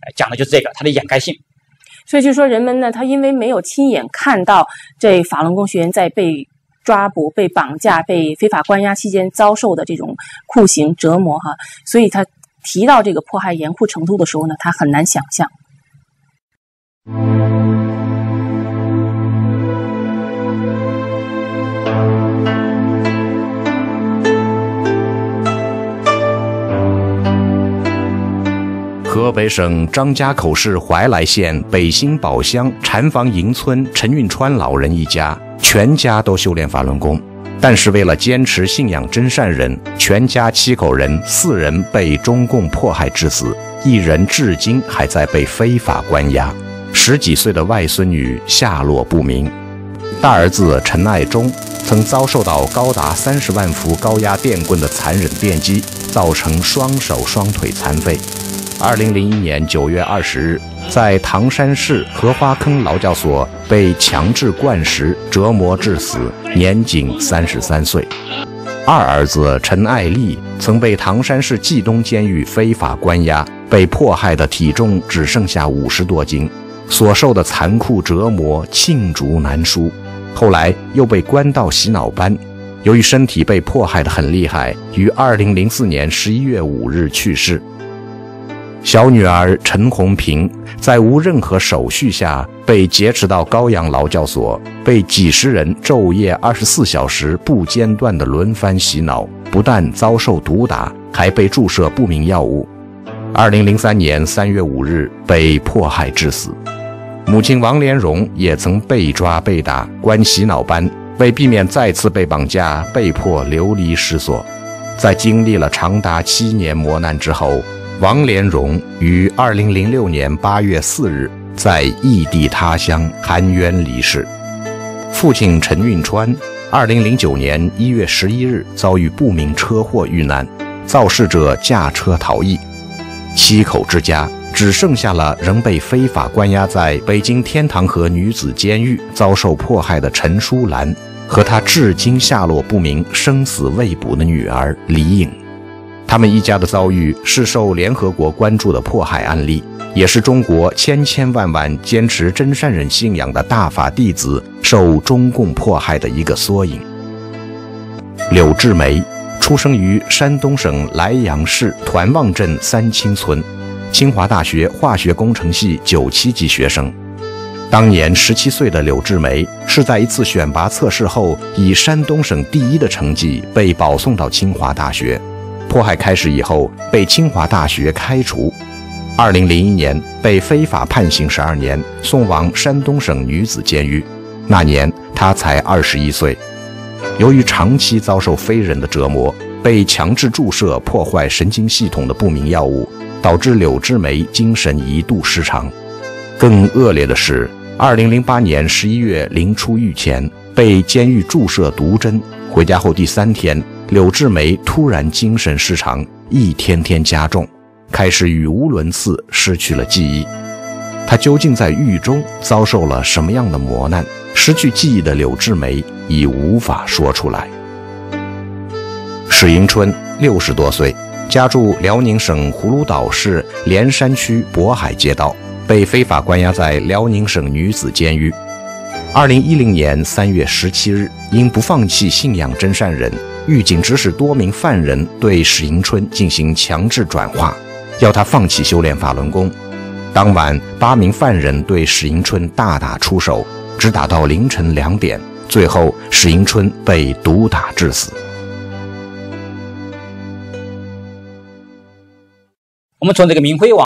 讲的就是这个，它的掩盖性。 所以就说人们呢，他因为没有亲眼看到这法轮功学员在被抓捕、被绑架、被非法关押期间遭受的这种酷刑折磨哈，所以他提到这个迫害严酷程度的时候呢，他很难想象。 河北省张家口市怀来县北新堡乡禅房营村陈运川老人一家，全家都修炼法轮功，但是为了坚持信仰真善人，全家7口人4人被中共迫害致死，1人至今还在被非法关押，10几岁的外孙女下落不明。大儿子陈爱忠曾遭受到高达30万伏高压电棍的残忍电击，造成双手双腿残废。2001年9月20日，在唐山市荷花坑劳教所被强制灌食折磨致死，年仅33岁。二儿子陈爱丽曾被唐山市冀东监狱非法关押，被迫害的体重只剩下50多斤，所受的残酷折磨罄竹难书。后来又被关到洗脑班，由于身体被迫害得很厉害，于2004年11月5日去世。小女儿陈红平在无任何手续下被劫持到高阳劳教所，被几十人昼夜24小时不间断地轮番洗脑，不但遭受毒打，还被注射不明药物。2003年3月5日被迫害致死。母亲王莲蓉也曾被抓被打，关洗脑班，为避免再次被绑架，被迫流离失所。在经历了长达7年磨难之后，王莲蓉于2006年8月4日在异地他乡含冤离世。父亲陈运川2009年1月11日遭遇不明车祸遇难，肇事者驾车逃逸。7口之家只剩下了仍被非法关押在北京天堂河女子监狱遭受迫害的陈淑兰和她至今下落不明、生死未卜的女儿李颖。他们一家的遭遇是受联合国关注的迫害案例，也是中国千千万万坚持真善忍信仰的大法弟子受中共迫害的一个缩影。柳志梅出生于山东省莱阳市团望镇三清村，清华大学化学工程系97级学生。当年17岁的柳志梅是在一次选拔测试后，以山东省第1的成绩被保送到清华大学。迫害开始以后，被清华大学开除。2001年被非法判刑12年，送往山东省女子监狱。那年她才21岁。由于长期遭受非人的折磨，被强制注射破坏神经系统的不明药物，导致柳志梅精神一度失常。更恶劣的是，2008年11月临出狱前，被监狱注射毒针。回家后第3天，柳志梅突然精神失常，一天天加重，开始语无伦次，失去了记忆。她究竟在狱中遭受了什么样的磨难？失去记忆的柳志梅已无法说出来。史迎春60多岁，家住辽宁省葫芦岛市连山区渤海街道，被非法关押在辽宁省女子监狱。2010年3月17日，因不放弃信仰真善忍，狱警指使多名犯人对史迎春进行强制转化，要他放弃修炼法轮功。当晚8名犯人对史迎春大打出手，直打到凌晨2点，最后史迎春被毒打致死。 我们从这个明辉网